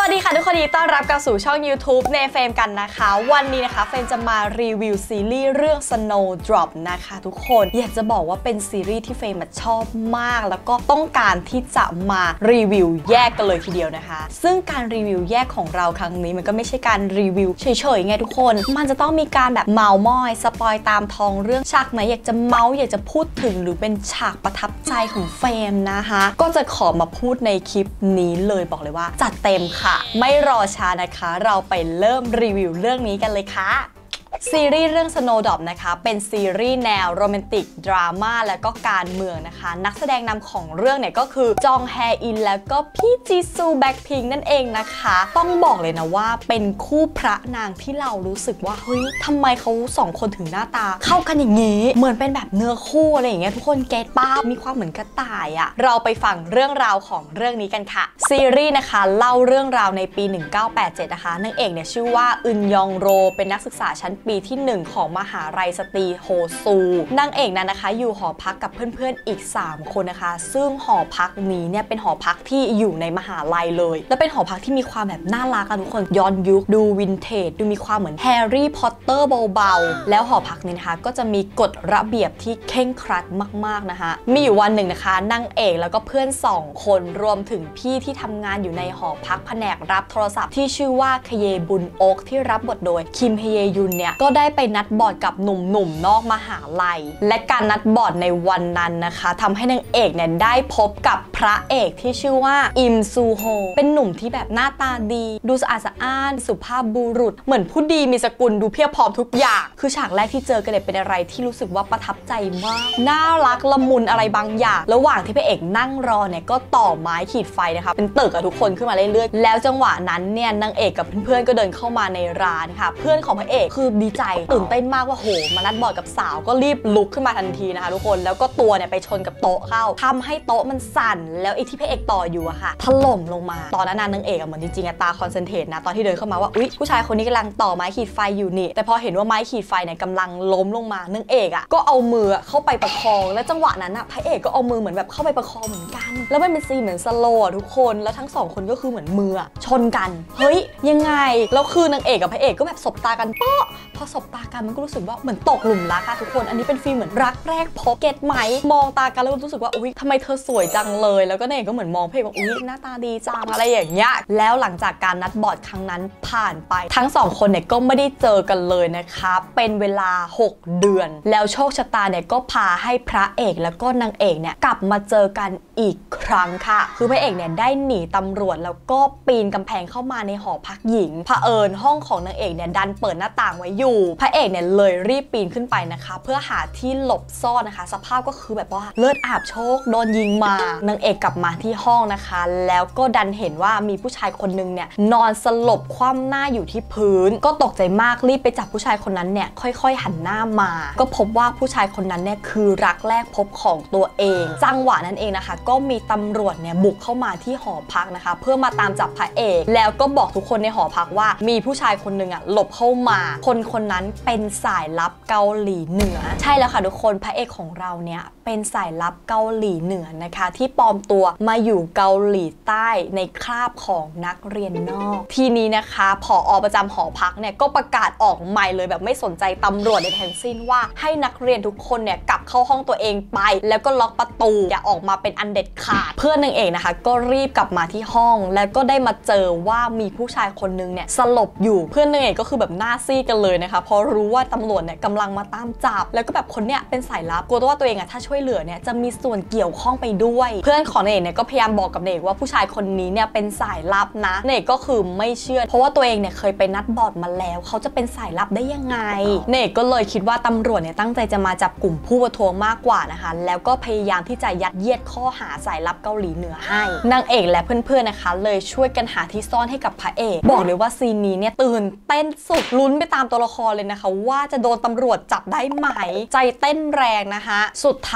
วัสดีค่ะทุกคนยินดีต้อนรับเข้าสู่ช่อง YouTube ในเฟรมกันนะคะวันนี้นะคะเฟรมจะมารีวิวซีรีส์เรื่อง Snowdrop นะคะทุกคนอยากจะบอกว่าเป็นซีรีส์ที่เฟรมชอบมากแล้วก็ต้องการที่จะมารีวิวแยกกันเลยทีเดียวนะคะซึ่งการรีวิวแยกของเราครั้งนี้มันก็ไม่ใช่การรีวิวเฉยๆไงทุกคนมันจะต้องมีการแบบเมามอยสปอยตามท้องเรื่องฉากไหนอยากจะเมาอยากจะพูดถึงหรือเป็นฉากประทับใจของเฟรมนะคะก็จะขอมาพูดในคลิปนี้เลยบอกเลยว่าจัดเต็มค่ะไม่รอช้านะคะเราไปเริ่มรีวิวเรื่องนี้กันเลยค่ะซีรีส์เรื่อง Snowdrop นะคะเป็นซีรีส์แนวโรแมนติกดราม่าและก็การเมืองนะคะนักแสดงนำของเรื่องเนี่ยก็คือจองแฮอินแล้วก็พี่จีซูแบ็คพิงค์นั่นเองนะคะต้องบอกเลยนะว่าเป็นคู่พระนางที่เรารู้สึกว่าเฮ้ยทำไมเขาสองคนถึงหน้าตาเข้ากันอย่างนี้เหมือนเป็นแบบเนื้อคู่อะไรอย่างเงี้ยทุกคนเก็ตป้ามีความเหมือนกระต่ายอะเราไปฟังเรื่องราวของเรื่องนี้กันค่ะซีรีส์นะคะเล่าเรื่องราวในปี 1987 นะคะนางเอกเนี่ยชื่อว่าอึนยองโรเป็นนักศึกษาชั้นปีที่1ของมหาลัยสตรีโฮซูนางเอกนั้นนะคะอยู่หอพักกับเพื่อนๆอีก3คนนะคะซึ่งหอพักนี้เนี่ยเป็นหอพักที่อยู่ในมหาลัยเลยและเป็นหอพักที่มีความแบบน่ารักทุกคนย้อนยุคดูวินเทจดูมีความเหมือนแฮร์รี่พอตเตอร์เบาๆแล้วหอพักนี้นะคะก็จะมีกฎระเบียบที่เคร่งครัดมากๆนะคะมีอยู่วันหนึ่งนะคะนางเอกแล้วก็เพื่อน2คนรวมถึงพี่ที่ทำงานอยู่ในหอพักแผนกรับโทรศัพท์ที่ชื่อว่าคเยบุนโอ๊กที่รับบทโดยคิมฮเยยุนเนี่ยก็ได้ไปนัดบอร์ดกับหนุ่มๆนอกมหาลัยและการนัดบอร์ดในวันนั้นนะคะทำให้นางเอกเนี่ยได้พบกับพระเอกที่ชื่อว่าอิมซูโฮเป็นหนุ่มที่แบบหน้าตาดีดูสะอาดสะอ้านสุภาพบุรุษเหมือนผู้ดีมีสกุลดูเพียบพร้อมทุกอย่างคือฉากแรกที่เจอกันเนี่ยเป็นอะไรที่รู้สึกว่าประทับใจมากน่ารักละมุนอะไรบางอย่างระหว่างที่พระเอกนั่งรอเนี่ยก็ต่อไม้ขีดไฟนะคะเป็นตึกกับทุกคนขึ้นมาเรื่อยๆแล้วจังหวะนั้นเนี่ยนางเอกกับเพื่อนๆก็เดินเข้ามาในร้านค่ะเพื่อนของพระเอกคือดีใจตื่นเต้นมากว่าโหมานัดบอร์ดกับสาวก็รีบลุกขึ้นมาทันทีนะคะทุกคนแล้วก็ตัวเนี่ยไปชนกับโต๊ะเข้าทำให้โต๊ะมันสั่นแล้วไอ้ที่พระเอกต่ออยู่อะค่ะถล่มลงมาตอนนั้นนางเอกเหมือนจริงๆตาคอนเซนเทรตนะตอนที่เดินเข้ามาว่าอุ๊ยผู้ชายคนนี้กำลังต่อไม้ขีดไฟอยู่นี่แต่พอเห็นว่าไม้ขีดไฟเนี่ยกำลังล้มลงมานางเอกอะก็เอามือเข้าไปประคองและจังหวะนั้นอะพระเอกก็เอามือเหมือนแบบเข้าไปประคองเหมือนกันแล้วมันเป็นซีนเหมือนสโลว์ทุกคนแล้วทั้ง2คนก็คือเหมือนมือชนกันเฮ้ยยังไงแล้วคือนางเอกกับพระเอกก็แบบสบตากันป๊ะพอสบตากันมันก็รู้สึกว่าเหมือนตกหลุมรักอะทุกคนอันนี้เป็นฟีลเหมือนรักแรกพบเก็ตไหมมองตากันแล้วรู้สึกว่าอุ๊ยทำไมเธอสวยจังเลยแล้วก็นางเอกก็เหมือนมองพระเอกว่าอุ๊ยหน้าตาดีจังอะไรอย่างเงี้ยแล้วหลังจากการนัดบอร์ดครั้งนั้นผ่านไปทั้ง2คนเนี่ยก็ไม่ได้เจอกันเลยนะคะเป็นเวลา6 เดือนแล้วโชคชะตาเนี่ยก็พาให้พระเอกแล้วก็นางเอกเนี่ยกลับมาเจอกันอีกครั้งค่ะคือพระเอกเนี่ยได้หนีตำรวจแล้วก็ปีนกำแพงเข้ามาในหอพักหญิงเผอิญห้องของนางเอกเนี่ยดันเปิดหน้าต่างไว้อยู่พระเอกเนี่ยเลยรีบปีนขึ้นไปนะคะเพื่อหาที่หลบซ่อนนะคะสภาพก็คือแบบว่าเลือดอาบโชคโดนยิงมานางเอกกลับมาที่ห้องนะคะแล้วก็ดันเห็นว่ามีผู้ชายคนนึงเนี่ยนอนสลบคว่ำหน้าอยู่ที่พื้นก็ตกใจมากรีบไปจับผู้ชายคนนั้นเนี่ยค่อยๆหันหน้ามาก็พบว่าผู้ชายคนนั้นเนี่ยคือรักแรกพบของตัวเองจังหวะนั้นเองนะคะก็มีตำรวจเนี่ยบุกเข้ามาที่หอพักนะคะเพื่อมาตามจับพระเอกแล้วก็บอกทุกคนในหอพักว่ามีผู้ชายคนนึงหลบเข้ามาคนนั้นเป็นสายลับเกาหลีเหนือใช่แล้วค่ะทุกคนพระเอกของเราเนี่ยเป็นสายลับเกาหลีเหนือนะคะที่ปลอมตัวมาอยู่เกาหลีใต้ในคราบของนักเรียนนอกทีนี้นะคะผอ.ประจำหอพักเนี่ยก็ประกาศออกใหม่เลยแบบไม่สนใจตำรวจในทั้งสิ้นว่าให้นักเรียนทุกคนเนี่ยกลับเข้าห้องตัวเองไปแล้วก็ล็อกประตูอย่าออกมาเป็นอันเด็ดขาดเพื่อนนางเอกนะคะก็รีบกลับมาที่ห้องแล้วก็ได้มาเจอว่ามีผู้ชายคนนึงเนี่ยสลบอยู่เพื่อนนางเอกก็คือแบบหน้าซีดกันเลยนะคะพอรู้ว่าตำรวจเนี่ยกำลังมาตามจับแล้วก็แบบคนเนี่ยเป็นสายลับกลัวว่าตัวเองถ้าช่วยเหลือเนี่ยจะมีส่วนเกี่ยวข้องไปด้วยเพื่อนของนางเอกเนี่ยก็พยายามบอกกับนางเอกว่าผู้ชายคนนี้เนี่ยเป็นสายลับนะนางเอกก็คือไม่เชื่อเพราะว่าตัวเองเนี่ยเคยไปนัดบอร์ดมาแล้วเขาจะเป็นสายลับได้ยังไงนางเอกก็เลยคิดว่าตำรวจเนี่ยตั้งใจจะมาจับกลุ่มผู้ประท้วงมากกว่านะคะแล้วก็พยายามที่จะยัดเยียดข้อหาสายลับเกาหลีเหนือให้นางเอกและเพื่อนๆนะคะเลยช่วยกันหาที่ซ่อนให้กับพระเอกบอกเลยว่าซีนนี้เนี่ยตื่นเต้นสุดลุ้นไปตามตัวละครเลยนะคะว่าจะโดนตำรวจจับได้ไหมใจเต้นแรงนะคะสุดท้าย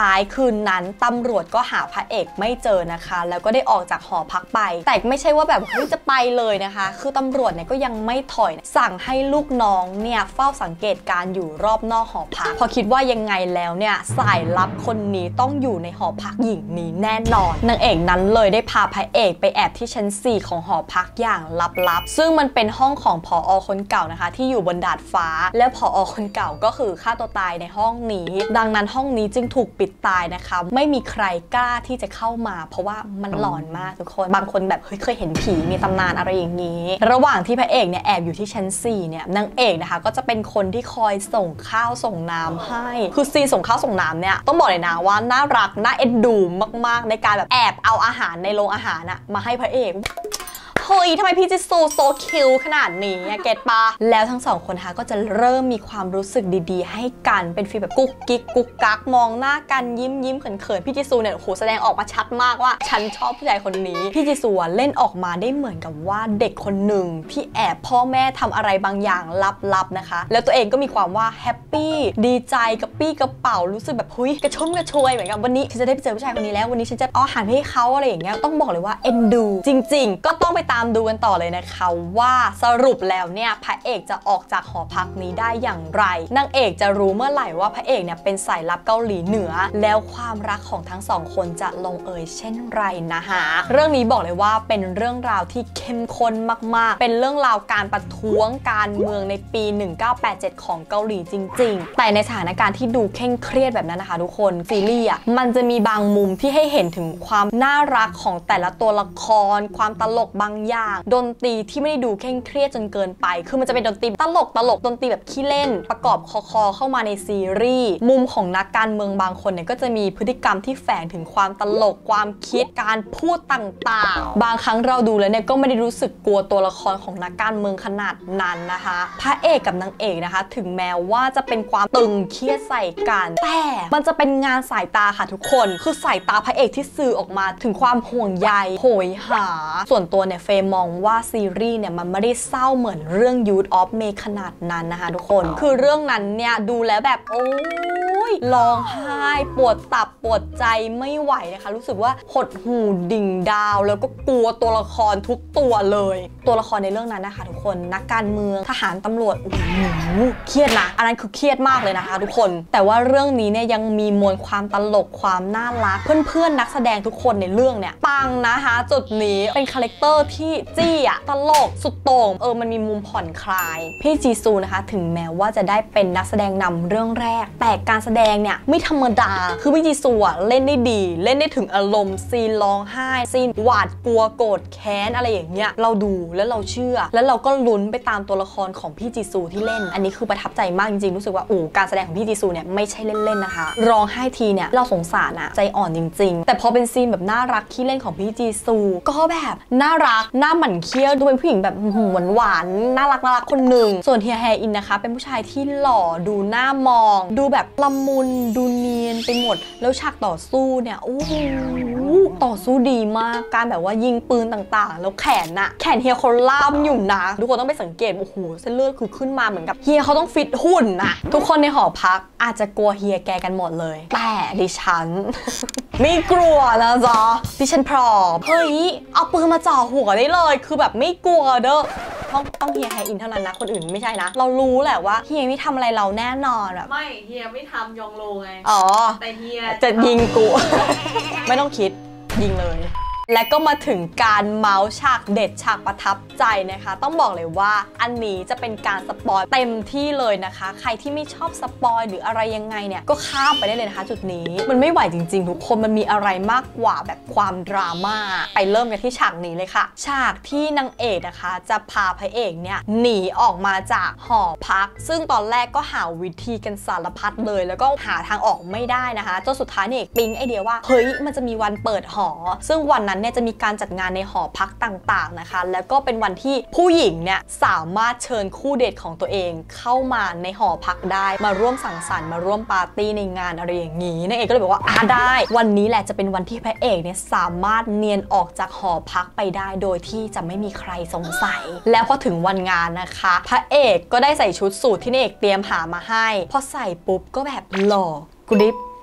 ท้ายคืนนั้นตำรวจก็หาพระเอกไม่เจอนะคะแล้วก็ได้ออกจากหอพักไปแต่ไม่ใช่ว่าแบบเฮ้ยจะไปเลยนะคะคือตำรวจเนี่ยก็ยังไม่ถอยสั่งให้ลูกน้องเนี่ยเฝ้าสังเกตการอยู่รอบนอกหอพักพอคิดว่ายังไงแล้วเนี่ยสายลับคนนี้ต้องอยู่ในหอพักหญิงนี้แน่นอนนางเอกนั้นเลยได้พาพระเอกไปแอบที่ชั้น 4ของหอพักอย่างลับๆซึ่งมันเป็นห้องของผอ.คนเก่านะคะที่อยู่บนดาดฟ้าและผอ.คนเก่าก็คือฆ่าตัวตายในห้องนี้ดังนั้นห้องนี้จึงถูกปิดตายนะคะไม่มีใครกล้าที่จะเข้ามาเพราะว่ามันหลอนมากทุกคนบางคนแบบเฮ้ยเคยเห็นผีมีตำนานอะไรอย่างนี้ระหว่างที่พระเอกเนี่ยแอบอยู่ที่ชั้น 4เนี่ยนางเอกนะคะก็จะเป็นคนที่คอยส่งข้าวส่งน้ำให้คือซีนส่งข้าวส่งน้ำเนี่ยต้องบอกเลยนะว่าน่ารักน่าเอ็นดูมากๆในการแบบแอบเอาอาหารในโรงอาหารอะมาให้พระเอกเฮ้ยทำไมพี่จิซูโซคิวขนาดนี้เก็ตปะแล้วทั้งสองคนก็จะเริ่มมีความรู้สึกดีๆให้กันเป็นฟีลแบบกุ๊กกิ๊กกุ๊กกักมองหน้ากันยิ้มเขินๆพี่จิซูเนี่ยโอ้โหแสดงออกมาชัดมากว่าฉันชอบผู้ชายคนนี้พี่จิซูเล่นออกมาได้เหมือนกับว่าเด็กคนหนึ่งที่แอบพ่อแม่ทำอะไรบางอย่างลับๆนะคะแล้วตัวเองก็มีความว่าแฮปปี้ดีใจกับปี้กระเป๋ารู้สึกแบบเฮ้ยกระชุ่มกระชวยเหมือนกันวันนี้ฉันจะได้ไปเจอผู้ชายคนนี้แล้ววันนี้ฉันจะเอาอาหารให้เขาอะไรอย่างเงี้ยต้องบอกเลยว่าเอ็นดูจริงๆก็ต้องไปตามดูกันต่อเลยนะคะว่าสรุปแล้วเนี่ยพระเอกจะออกจากหอพักนี้ได้อย่างไรนางเอกจะรู้เมื่อไหร่ว่าพระเอกเนี่ยเป็นสายลับเกาหลีเหนือแล้วความรักของทั้งสองคนจะลงเอยเช่นไรนะคะเรื่องนี้บอกเลยว่าเป็นเรื่องราวที่เข้มข้นมากๆเป็นเรื่องราวการประท้วงการเมืองในปี 1987 ของเกาหลีจริงๆแต่ในสถานการณ์ที่ดูเคร่งเครียดแบบนั้นนะคะทุกคนซีรีส์มันจะมีบางมุมที่ให้เห็นถึงความน่ารักของแต่ละตัวละครความตลกบางอย่างดนตรีที่ไม่ได้ดูเคร่งเครียดจนเกินไปคือมันจะเป็นดนตรีตลกดนตรีแบบขี้เล่นประกอบคอเข้ามาในซีรีส์มุมของนักการเมืองบางคนเนี่ยก็จะมีพฤติกรรมที่แฝงถึงความตลกความคิดการพูดต่างๆบางครั้งเราดูแล้วเนี่ยก็ไม่ได้รู้สึกกลัวตัวละครของนักการเมืองขนาดนั้นนะคะพระเอกกับนางเอกนะคะถึงแม้ว่าจะเป็นความตึงเครียดใส่กันแต่มันจะเป็นงานสายตาค่ะทุกคนคือสายตาพระเอกที่สื่อออกมาถึงความห่วงใยโหยหาส่วนตัวเนี่ยเฟย์มองว่าซีรีส์เนี่ยมันไม่ได้เศร้าเหมือนเรื่อง Youth of May ขนาดนั้นนะคะทุกคนคือเรื่องนั้นเนี่ยดูแล้วแบบโอ้ยร้องไห้ปวดตับปวดใจไม่ไหวนะคะรู้สึกว่าหดหู่ดิ่งดาวแล้วก็กลัวตัวละครทุกตัวเลยตัวละครในเรื่องนั้นนะคะทุกคนนักการเมืองทหารตำรวจโอ้โหเครียดนะอันนั้นคือเครียดมากเลยนะคะทุกคนแต่ว่าเรื่องนี้เนี่ยยังมีมวลความตลกความน่ารักเพื่อนๆนักแสดงทุกคนในเรื่องเนี่ยปังนะคะจุดนี้เป็นคาแรคเตอร์ที่จี้ตลกสุดโต่งมันมีมุมผ่อนคลายพี่จีซูนะคะถึงแม้ว่าจะได้เป็นนักแสดงนำเรื่องแรกแต่การแสดงเนี่ยไม่ธรรมดาคือพี่จีซูเล่นได้ดีเล่นได้ถึงอารมณ์ซีนร้องไห้ซีนหวาดกลัวโกรธแค้นอะไรอย่างเงี้ยเราดูแล้วเราเชื่อแล้วเราก็ลุ้นไปตามตัวละครของพี่จีซูที่เล่นอันนี้คือประทับใจมากจริงๆรู้สึกว่าการแสดงของพี่จีซูเนี่ยไม่ใช่เล่นๆนะคะร้องไห้ทีเนี่ยเราสงสารใจอ่อนจริงๆแต่พอเป็นซีนแบบน่ารักขี้เล่นของพี่จีซูก็แบบน่ารักน่าหมั่นเคี้ยวดูเป็นผู้หญิงแบบหวานน่ารักคนหนึ่งส่วนเฮียแฮอินนะคะเป็นผู้ชายที่หล่อดูหน้ามองดูแบบละมุนดูเนียนไปหมดแล้วฉากต่อสู้เนี่ยโอ้โหต่อสู้ดีมากการแบบว่ายิงปืนต่างๆแล้วแขนเฮียเขาล่ามอยู่นะทุกคนต้องไปสังเกตโอ้โหเส้นเลือดคือขึ้นมาเหมือนกับเฮียเขาต้องฟิตหุ่นนะทุกคนในหอพักอาจจะกลัวเฮียแกกันหมดเลยแต่ดิฉัน ไม่กลัวนะจ๊ะดิฉันพร้อมเฮ้ยเอาปืนมาจ่อหัวได้เลยคือแบบไม่กลัวเด้อต้องเฮียแฮอินเท่านั้นนะคนอื่นไม่ใช่นะเรารู้แหละว่าเฮียไม่ทำอะไรเราแน่นอนแบบไม่เฮียไม่ทำยองโลไงแต่เฮียจะยิงกู ไม่ต้องคิดยิงเลยและก็มาถึงการเมาส์ฉากเด็ดฉากประทับใจนะคะต้องบอกเลยว่าอันนี้จะเป็นการสปอยเต็มที่เลยนะคะใครที่ไม่ชอบสปอยหรืออะไรยังไงเนี่ยก็ข้ามไปได้เลยนะคะจุดนี้มันไม่ไหวจริงๆทุกคนมันมีอะไรมากกว่าแบบความดราม่าไปเริ่มกันที่ฉากนี้เลยค่ะฉากที่นางเอกนะคะจะพาพระเอกเนี่ยหนีออกมาจากหอพักซึ่งตอนแรกก็หาวิธีกันสารพัดเลยแล้วก็หาทางออกไม่ได้นะคะจนสุดท้ายเนี่ยปิ๊งไอเดียว่าเฮ้ยมันจะมีวันเปิดหอซึ่งวันนั้นเนี่ยจะมีการจัดงานในหอพักต่างๆนะคะแล้วก็เป็นวันที่ผู้หญิงเนี่ยสามารถเชิญคู่เดทของตัวเองเข้ามาในหอพักได้มาร่วมสังสรรค์มาร่วมปาร์ตี้ในงานอะไรอย่างนี้นางเอกก็เลยบอกว่าได้วันนี้แหละจะเป็นวันที่พระเอกเนี่ยสามารถเนียนออกจากหอพักไปได้โดยที่จะไม่มีใครสงสัยแล้วพอถึงวันงานนะคะพระเอกก็ได้ใส่ชุดสูทที่นางเอกเตรียมหามาให้พอใส่ปุ๊บก็แบบหล่อกุดิบ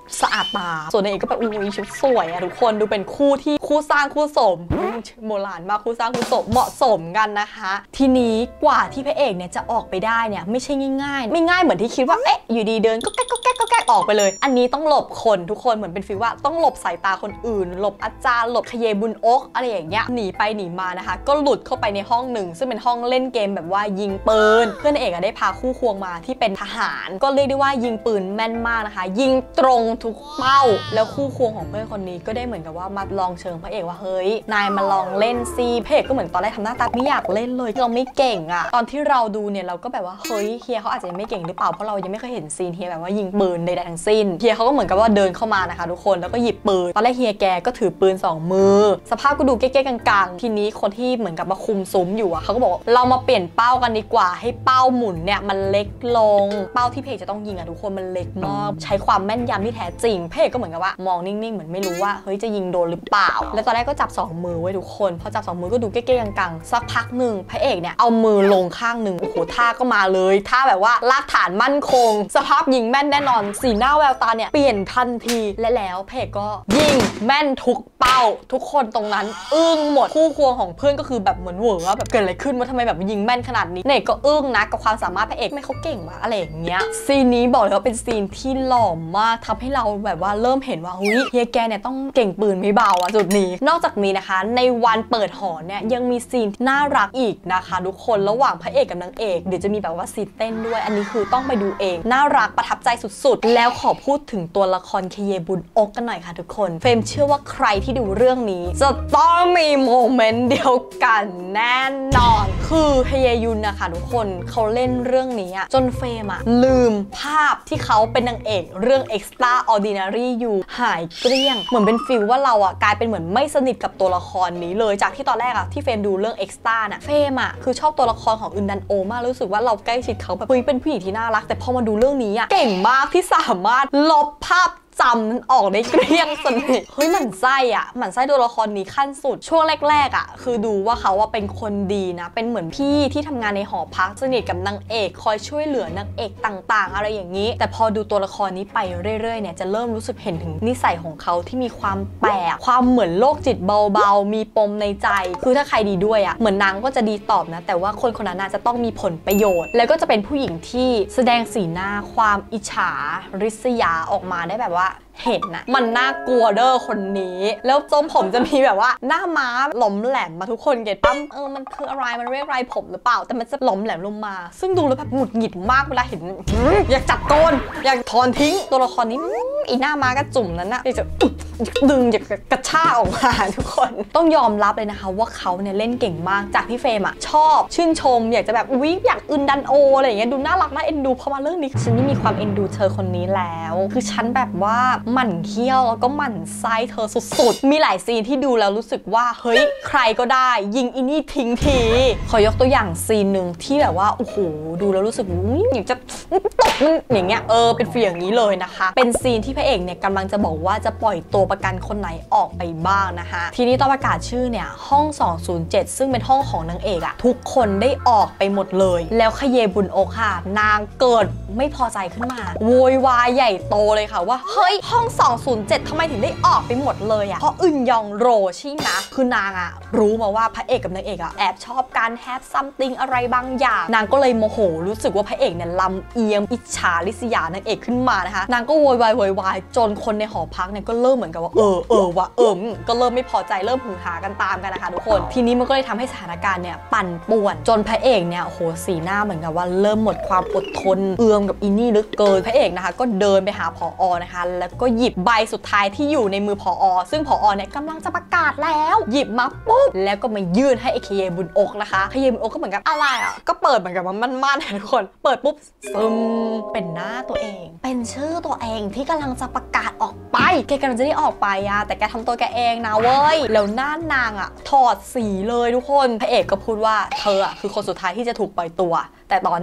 สะอาดตาส่วนนางเอกก็แบบอุ้ยชุดสวยอะทุกคนดูเป็นคู่ที่คู่สร้างคู่สมโบราณมากคู่สร้างคู่สมเหมาะสมกันนะคะทีนี้กว่าที่พระเอกเนี่ยจะออกไปได้เนี่ยไม่ใช่ง่ายๆไม่ง่ายเหมือนที่คิดว่าอยู่ดีเดินก็แก๊กออกไปเลยอันนี้ต้องหลบคนทุกคนเหมือนเป็นฟีลว่าต้องหลบสายตาคนอื่นหลบอาจารย์หลบขเยบุญอกอะไรอย่างเงี้ยหนีไปหนีมานะคะก็หลุดเข้าไปในห้องหนึ่งซึ่งเป็นห้องเล่นเกมแบบว่ายิงปืนเพื่อนเอกได้พาคู่ควงมาที่เป็นทหารก็เรียกได้ว่ายิงปืนแม่นมากนะคะยิงตรงทุกเป้าแล้วคู่ควงของเพื่อนคนนี้ก็ได้เหมือนกับว่ามาลองเชิงพระเอกว่าเฮ้ยนายมาลองเล่นซีพระเอกก็เหมือนตอนแรกทำหน้าตาไม่อยากเล่นเลยเราไม่เก่งอะตอนที่เราดูเนี่ยเราก็แบบว่าเฮ้ยเฮียเขาอาจจะยังไม่เก่งหรือเปล่าเพราะเรายังไม่เคยเห็นซีนเฮียแบบว่ายิงปืนใดๆทั้งสิ้นเฮียเขาก็เหมือนกับว่าเดินเข้ามานะคะทุกคนแล้วก็หยิบปืนตอนแรกเฮียแกก็ถือปืน2 มือสภาพก็ดูเก๊ๆกังๆทีนี้คนที่เหมือนกับมาคุมซุ้มอยู่อะเขาก็บอกเรามาเปลี่ยนเป้ากันดีกว่าให้เป้าหมุนเนี่ยมันเล็กลงเป้าที่เพจจะต้องยิงอะทุกคนมันเล็กมากใช้ความแม่นยำที่แท้จริงเพจก็เหมือนกับว่ามองนิ่งๆเหมือนไม่รู้ว่าเฮ้ยจะยิงโดนหรือเปล่าแล้วตอนแรกก็จับ2 มือไว้ทุกคนพอจับ2 มือก็ดูเก๊ๆกังๆสักพักหนึ่งพระเอกเนี่ยเอามือลงข้างหนึ่งโอ้โหท่าก็มาเลยท่าแบบว่ารากฐานมั่นคงสภาพยิงแม่นแน่นอนสีหน้าแววตาเนี่ยเปลี่ยนทันทีและแล้วพระเอกก็ยิงแม่นทุกเป้าทุกคนตรงนั้นอึ้งหมดคู่ควงของเพื่อนก็คือแบบเหมือนเหวอแบบเกิดอะไรขึ้นว่าทำไมแบบยิงแม่นขนาดนี้เนกก็อึ้งนะกับความสามารถพระเอกไม่เขาเก่งมากอะไรอย่างเงี้ยซีนนี้บอกเลยว่าเป็นซีนที่หล่อมากทำให้เราแบบว่าเริ่มเห็นว่าเฮ้ยเฮียแกเนี่ยต้องเก่งปืนไม่เบาอะจุดนี้นอกจากนี้นะคะในวันเปิดหอเนี่ยยังมีซีนน่ารักอีกนะคะทุกคนระหว่างพระเอกกับนางเอกเดี๋ยวจะมีแบบว่าซีนเต้นด้วยอันนี้คือต้องไปดูเองน่ารักประทับใจสุดๆแล้วขอพูดถึงตัวละครเคเยบุญอกกันหน่อยค่ะทุกคนเฟรมเชื่อว่าใครที่ดูเรื่องนี้จะต้องมีโมเมนต์เดียวกันแน่นอนคือเฮเยยุนนะคะทุกคนเขาเล่นเรื่องนี้จนเฟรมลืมภาพที่เขาเป็นนางเอกเรื่อง Extraordinary You หายเกลี้ยงเหมือนเป็นฟีลว่าเรากลายเป็นเหมือนไม่สนิทกับตัวละครนี้เลยจากที่ตอนแรกที่เฟรมดูเรื่อง Extra น่ะเฟรมคือชอบตัวละครของอึนดันโอมากรู้สึกว่าเราใกล้ชิดเขาแบบเฮ้ยเป็นผู้หญิงที่น่ารักแต่พอมาดูเรื่องนี้เก่งมากที่สามารถลบภาพจำมันออกได้เกลี้ยงสนิทเฮ้ยหมั่นไส้หมั่นไส้ตัวละครนี้ขั้นสุดช่วงแรกๆคือดูว่าเขาเป็นคนดีนะเป็นเหมือนพี่ที่ทำงานในหอพักสนิทกับนางเอกคอยช่วยเหลือนางเอกต่างๆอะไรอย่างนี้แต่พอดูตัวละครนี้ไปเรื่อยๆเนี่ยจะเริ่มรู้สึกเห็นถึงนิสัยของเขาที่มีความแปลกความเหมือนโรคจิตเบาๆมีปมในใจคือถ้าใครดีด้วยเหมือนนางก็จะดีตอบนะแต่ว่าคนคนนั้นจะต้องมีผลประโยชน์แล้วก็จะเป็นผู้หญิงที่แสดงสีหน้าความอิจฉาริษยาออกมาได้แบบว่าเห็นมันน่ากลัวเด้อคนนี้แล้วทรงผมจะมีแบบว่าหน้าม้าหลอมแหลมมาทุกคนเก็ตปั๊มมันคืออะไรมันเรียกไรผมหรือเปล่าแต่มันจะหลอมแหลมลงมาซึ่งดูแล้วแบบหงุดหงิดมากเวลาเห็นอยากจับโกนอยากถอนทิ้งตัวละครนี้อีหน้าม้ากระจุ่มนั้นอยากจะดึงอยากกระชากออกมาทุกคนต้องยอมรับเลยนะคะว่าเขาเนี่ยเล่นเก่งมากจากที่เฟรมชอบชื่นชมอยากจะแบบอยากอึนดันโออะไรอย่างเงี้ยดูน่ารักน่าเอ็นดูพอมาเรื่องนี้ฉันไม่มีความเอ็นดูเธอคนนี้แล้วคือฉันแบบว่าหมั่นเคี้ยวแล้วก็หมั่นไส้เธอสุดๆมีหลายซีนที่ดูแล้วรู้สึกว่าเฮ้ยใครก็ได้ยิงอินี่ทิ้งทีขอยกตัวอย่างซีนหนึ่งที่แบบว่าโอ้โหดูแล้วรู้สึกอยากจะตบมันอย่างเงี้ยเป็นฟีลอย่างนี้เลยนะคะเป็นซีนที่พระเอกเนี่ยกำลังจะบอกว่าจะปล่อยตัวประกันคนไหนออกไปบ้างนะคะทีนี้ตอนประกาศชื่อเนี่ยห้อง207ซึ่งเป็นห้องของนางเอกทุกคนได้ออกไปหมดเลยแล้วขเยบุญอกค่ะนางเกิดไม่พอใจขึ้นมาโวยวายใหญ่โตเลยค่ะว่าเฮ้ยห้อง207ทำไมถึงได้ออกไปหมดเลยเพราะอึนยองโรใช่ไหมคือนางรู้มาว่าพระเอกกับนางเอกแอบชอบการแฮปซัมติงอะไรบางอย่างนางก็เลยโมโหรู้สึกว่าพระเอกเนี่ยลำเอียงอิจฉาริษยานางเอกขึ้นมานะคะนางก็โวยวายจนคนในหอพักเนี่ยก็เริ่มเหมือนกับว่าก็เริ่มไม่พอใจเริ่มหือหากันตามกันนะคะทุกคนทีนี้มันก็เลยทำให้สถานการณ์เนี่ยปั่นป่วนจนพระเอกเนี่ยโอ้โหสีหน้าเหมือนกับว่าเริ่มหมดความอดทนเอือมกับอินี่เหลือเกินพระเอกนะคะก็เดินไปหาผอ.นะคะแล้วก็หยิบใบสุดท้ายที่อยู่ในมือผอ.ซึ่งผอ.เนี่ยกำลังจะประกาศแล้วหยิบมาปุ๊บแล้วก็มายื่นให้เคเยบุญอกนะคะเคเยบุญอกก็เหมือนกับอะไรก็เปิดเหมือนกับว่ามันๆทุกคนเปิดปุ๊บซึมเป็นหน้าตัวเองเป็นชื่อตัวเองที่กำลังจะประกาศออกไปแกกำลังจะได้ออกไปแต่แกทำตัวแกเองนะเว้ยแล้วหน้านางถอดสีเลยทุกคนพระเอกก็พูดว่าเธอคือคนสุดท้ายที่จะถูกปล่อยตัวแต่ตอนเนี้ย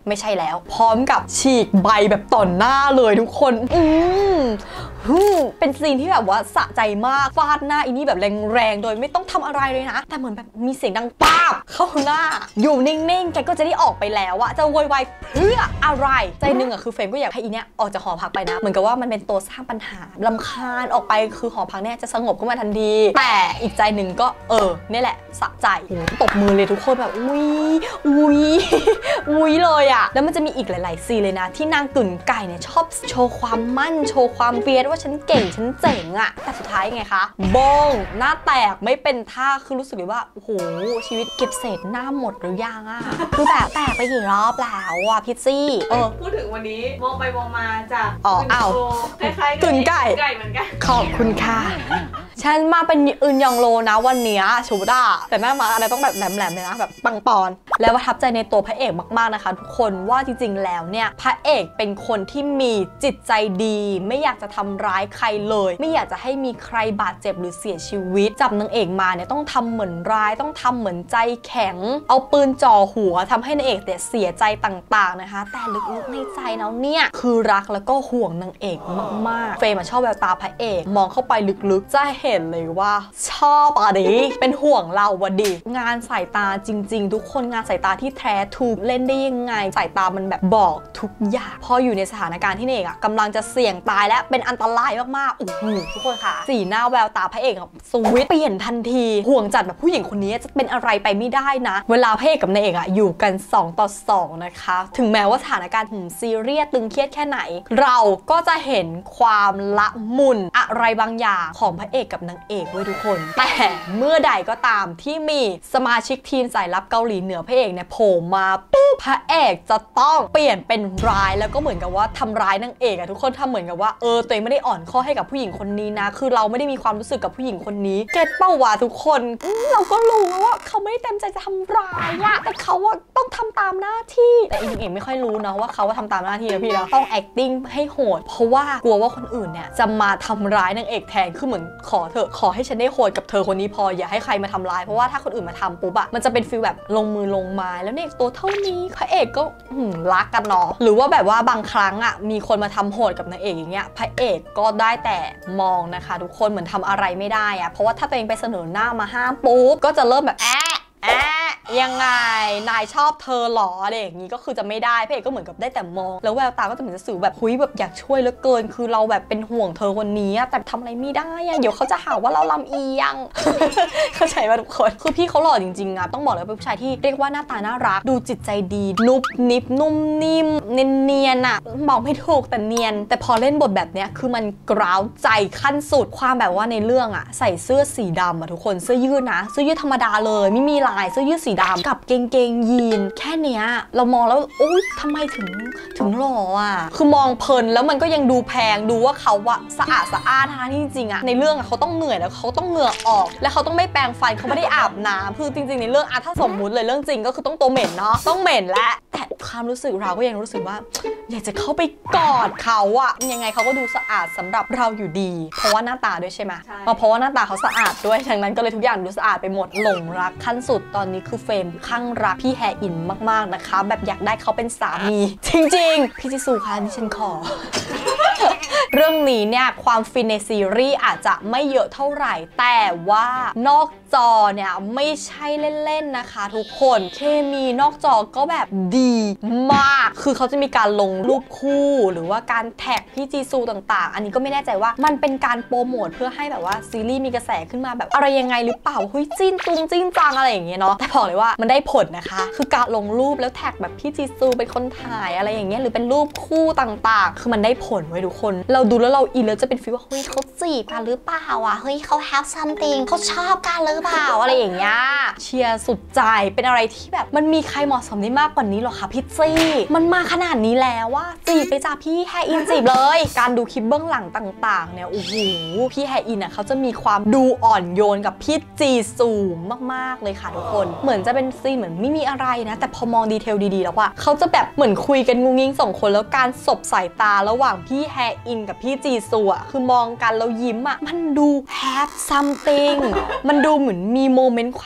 ไม่ใช่แล้วพร้อมกับฉีกใบแบบต่อหน้าเลยทุกคนเป็นซีนที่แบบว่าสะใจมากฟาดหน้าอีนี่แบบแรงๆโดยไม่ต้องทำอะไรเลยนะแต่เหมือนแบบมีเสียงดังป๊าบเข้าหน้าอยู่นิ่งๆแกก็จะได้ออกไปแล้วอะจะโวยวายเพื่ออะไรใจนึงอะคือเฟรมก็อยากให้อีเนี่ยออกจากหอพักไปนะเหมือนกับว่ามันเป็นตัวสร้างปัญหารำคาญออกไปคือหอพักเนี่ยจะสงบขึ้นมาทันทีแต่อีกใจหนึ่งก็นี่แหละสะใจตบมือเลยทุกคนแบบอุ้ยเลยอะแล้วมันจะมีอีกหลายๆซีนเลยนะที่นางกึ่นไก่เนี่ยชอบโชว์ความมั่นโชว์ความเฟียสว่าฉันเก่งฉันเจ๋งอะแต่สุดท้ายไงคะบงหน้าแตกไม่เป็นท่าคือรู้สึกเลยว่าโอ้โหชีวิตเก็บเศษหน้าหมดหรือยังอะคือแบบแตกไปกี่รอบแล้วอะพิซซี่พูดถึงวันนี้มองไปมองมาจากคล้ายๆกึ่นไก่เหมือนกันขอบคุณค่ะฉันมาเป็นอึนยองโลนะวันนี้ชูดาแต่แม่มาอะไรต้องแบบแหลมๆเลยนะแบบปังปอนแล้วประทับใจในตัวพระเอกมากๆนะคะทุกคนว่าจริงๆแล้วเนี่ยพระเอกเป็นคนที่มีจิตใจดีไม่อยากจะทำร้ายใครเลยไม่อยากจะให้มีใครบาดเจ็บหรือเสียชีวิตจับนางเอกมาเนี่ยต้องทำเหมือนร้ายต้องทำเหมือนใจแข็งเอาปืนจ่อหัวทำให้นางเอกเสียใจต่างๆนะคะแต่ลึกๆในใจแล้วเนี่ยคือรักแล้วก็ห่วงนางเอกมากๆเฟรมชอบแววตาพระเอกมองเข้าไปลึกๆจะเห็นเลยว่าชอบดิเป็นห่วงเราวะดิงานสายตาจริงๆทุกคนงานสายตาที่แท้ถูกเล่นได้ยังไงสายตามันแบบบอกทุกอย่างพออยู่ในสถานการณ์ที่นางเอกกำลังจะเสี่ยงตายและเป็นอันตรายมากๆโอ้โหทุกคนค่ะสีหน้าแววตาพระเอกสวิตเปลี่ยนทันทีห่วงจัดแบบผู้หญิงคนนี้จะเป็นอะไรไปไม่ได้นะเวลาพระเอกกับนางเอกอยู่กัน2 ต่อ 2นะคะถึงแม้ว่าสถานการณ์ซีเรียสตึงเครียดแค่ไหนเราก็จะเห็นความละมุนอะไรบางอย่างของพระเอกกับนางเอกเว้ยทุกคนแต่เมื่อใดก็ตามที่มีสมาชิกทีมสายลับเกาหลีเหนือพระเอกเนี่ยโผล่มาปุ๊บพระเอกจะต้องเปลี่ยนเป็นร้ายแล้วก็เหมือนกับว่าทำร้ายนางเอกทุกคนทำเหมือนกับว่าตัวเองไม่ได้อ่อนข้อให้กับผู้หญิงคนนี้นะคือเราไม่ได้มีความรู้สึกกับผู้หญิงคนนี้เก็ตเป้าวะทุกคนเราก็รู้ว่าเขาไม่ได้เต็มใจจะทำร้ายอะแต่เขาต้องทำตามหน้าที่แต่อีกเองไม่ค่อยรู้นะว่าเขาทำตามหน้าที่นะพี่นะต้อง acting ให้โหดเพราะว่ากลัวว่าคนอื่นเนี่ยจะมาทำร้ายนางเอกแทนคือเหมือนขอเถอะขอให้ฉันได้โหดกับเธอคนนี้พออย่าให้ใครมาทำร้ายเพราะว่าถ้าคนอื่นมาทำปุ๊บมันจะเป็นฟีลแบบลงมือลงไม้แล้วเนี่ยตัวเท่านี้พระเอกก็รักกันเนาะหรือว่าแบบว่าบางครั้งมีคนมาทำโหดกับนางเอกอย่างเงี้ยพระเอกก็ได้แต่มองนะคะทุกคนเหมือนทำอะไรไม่ได้เพราะว่าถ้าตัวเองไปเสนอหน้ามาห้ามปุ๊บก็จะเริ่มแบบยังไงนายชอบเธอหรออะไรอย่างนี้ก็คือจะไม่ได้พระเอกก็เหมือนกับได้แต่มองแล้วแววตาก็จะเหมือนจะสื่อแบบคุยแบบอยากช่วยเหลือเกินคือเราแบบเป็นห่วงเธอคนนี้แต่ทำอะไรไม่ได้เดี๋ยวเขาจะหาว่าเราลำเอียง เข้าใจป่ะทุกคนคือพี่เขาหล่อจริงๆต้องบอกเลยว่าเป็นผู้ชายที่เรียกว่าหน้าตาน่ารักดูจิตใจดีนุบนิบนุ่มนิ่มเนียนบอกไม่ถูกแต่เนียนแต่พอเล่นบทแบบเนี้ยคือมันกร้าวใจขั้นสุดความแบบว่าในเรื่องใส่เสื้อสีดำทุกคนเสื้อยืดนะเสื้อยืดธรรมดาเลยไม่มีลายเสื้อยืดสีดำกับเกงยีนแค่เนี้ยเรามองแล้วโอ๊ยทำไมถึงหล่อคือมองเพลินแล้วมันก็ยังดูแพงดูว่าเขาสะอาดทั้งที่จริงๆในเรื่องเขาต้องเหนื่อยแล้วเขาต้องเหงื่อออกแล้วเขาต้องไม่แปรงฟันเขาไม่ได้อาบน้ำคือจริงๆในเรื่องถ้าสมมุติเลยเรื่องจริงก็คือต้องตัวเหม็นเนาะต้องเหม็นและแต่ความรู้สึกเราก็ยังรู้สึกว่าอยากจะเข้าไปกอดเขายังไงเขาก็ดูสะอาดสำหรับเราอยู่ดีเพราะว่าหน้าตาด้วยใช่ไหมเพราะว่าหน้าตาเขาสะอาดด้วยฉะนั้นก็เลยทุกอย่างดูสะอาดไปหมดหลงรักขั้นสุดตอนนี้คือเฟรมข้างรักพี่แฮอินมากๆนะคะแบบอยากได้เขาเป็นสามีจริงๆพี่จิซูคะนี่ฉันขอ เรื่องนี้เนี่ยความฟินในซีรีส์อาจจะไม่เยอะเท่าไหร่แต่ว่านอกจอเนี่ยไม่ใช่เล่นๆนะคะทุกคนเคมีนอกจอก็แบบดีมากคือเขาจะมีการลงรูปคู่หรือว่าการแท็กพี่จีซูต่างๆอันนี้ก็ไม่แน่ใจว่ามันเป็นการโปรโมทเพื่อให้แบบว่าซีรีส์มีกระแสขึ้นมาแบบอะไรยังไงหรือเปล่าเฮ้ยจิ้นจังอะไรอย่างเงี้ยเนาะแต่บอกเลยว่ามันได้ผลนะคะคือการลงรูปแล้วแท็กแบบพี่จีซูเป็นคนถ่ายอะไรอย่างเงี้ยหรือเป็นรูปคู่ต่างๆคือมันได้ผลไว้ทุกคนเราดูแล้วเราอินแล้วจะเป็นฟีลว่าเฮ้ยเขาจีบกันหรือเปล่าเฮ้ยเขา have something เขาชอบกันหรือเปล่าอะไรอย่างเงี้ยเชียร์สุดใจเป็นอะไรที่แบบมันมีใครเหมาะสมได้มากกว่านี้หรอคะพี่จี้มันมาขนาดนี้แล้วว่าจีบไปจ้าพี่แฮอินจีบเลยการดูคลิปเบื้องหลังต่างๆเนี่ยโอ้โหพี่แฮอินเขาจะมีความดูอ่อนโยนกับพี่จีซูมากๆเลยค่ะทุกคนเหมือนจะเป็นซีนเหมือนไม่มีอะไรนะแต่พอมองดีเทลดีๆแล้วเขาจะแบบเหมือนคุยกันงุ้งงิ้งสองคนแล้วการสบสายตาระหว่างพี่แฮอินกับพี่จีซูคือมองกันแล้วยิ้มมันดู have something มันดูเหมือนมีโมเมนต์ความแบบว้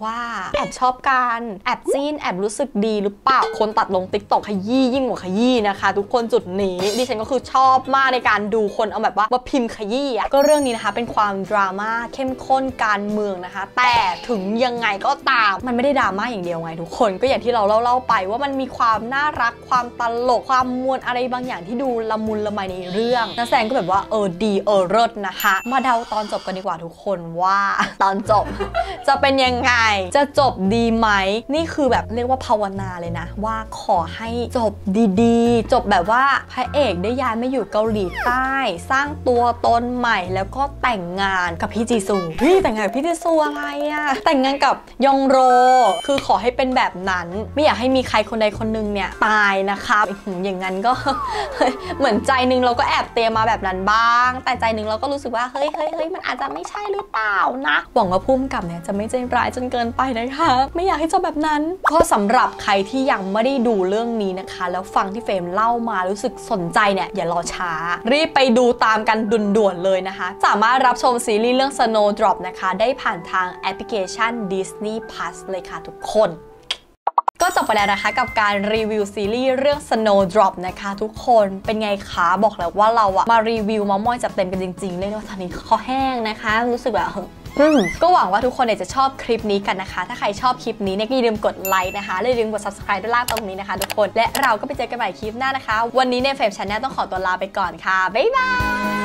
ว่าแอบชอบกันแอบจีนแอบรู้สึกดีหรือเปล่าคนตัดลง TikTok ขยี้ยิ่งกว่าขยี้นะคะทุกคนจุดนี้ดิฉันก็คือชอบมากในการดูคนเอาแบบว่ามาพิมพ์ขยี้ก็เรื่องนี้นะคะเป็นความดราม่าเข้มข้นการเมืองนะคะแต่ถึงยังไงก็ตามมันไม่ได้ดราม่าอย่างเดียวไงทุกคนก็อย่างที่เราเล่าไปว่ามันมีความน่ารักความตลกความมวลอะไรบางอย่างที่ดูละมุนละไมในเรื่องนักแสดงก็แบบว่าดีเลิศนะคะมาเดาตอนจบกันดีกว่าทุกคนว่าตอนจบ จะเป็นยังไงจะจบดีไหมนี่คือแบบเรียกว่าภาวนาเลยนะว่าขอให้จบดีๆจบแบบว่าพระเอกได้ย้ายมาอยู่เกาหลีใต้สร้างตัวตนใหม่แล้วก็แต่งงานกับพี่จีซูแต่งงานกับพี่จีซูอะไรอะแต่งงานกับยองโรคือขอให้เป็นแบบนั้นไม่อยากให้มีใครคนใดคนหนึ่งเนี่ยตายนะคะอย่างนั้นก็ เหมือนใจนึงเราก็แอบเตรียมมาแบบนั้นบ้างแต่ใจนึงเราก็รู้สึกว่าเฮ้ยมันอาจจะไม่ใช่หรือเปล่านะหวังว่าพุ่มกับเนี่ยจะไม่ใจร้ายจนเกินไปนะคะไม่อยากให้จบแบบนั้นก็สำหรับใครที่ยังไม่ได้ดูเรื่องนี้นะคะแล้วฟังที่เฟรมเล่ามารู้สึกสนใจเนี่ยอย่ารอช้ารีบไปดูตามกันด่วนๆเลยนะคะสามารถรับชมซีรีส์เรื่อง Snowdrop นะคะได้ผ่านทางแอปพลิเคชัน Disney Plus เลยค่ะทุกคนก็จบไปแล้วนะคะกับการรีวิวซีรีส์เรื่อง Snowdrop นะคะทุกคนเป็นไงคะบอกแล้วว่าเราอะมารีวิวมามอยจัดเต็มกันจริงๆเลยว่าตอนนี้คอแห้งนะคะรู้สึกแบบก็หวังว่าทุกคนเนี่ยจะชอบคลิปนี้กันนะคะถ้าใครชอบคลิปนี้เนี่ยอย่าลืมกดไลค์นะคะอย่าลืมกด subscribe ด้านล่างตรงนี้นะคะทุกคนและเราก็ไปเจอกันใหม่คลิปหน้านะคะวันนี้ในเฟรม Channel ต้องขอตัวลาไปก่อนค่ะบ๊ายบาย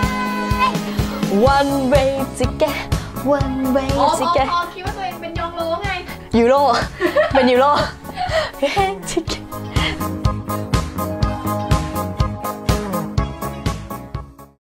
One way to get One way to get คิดว่าตัวเองเป็นยองโลไงยูโรเป็นยูโร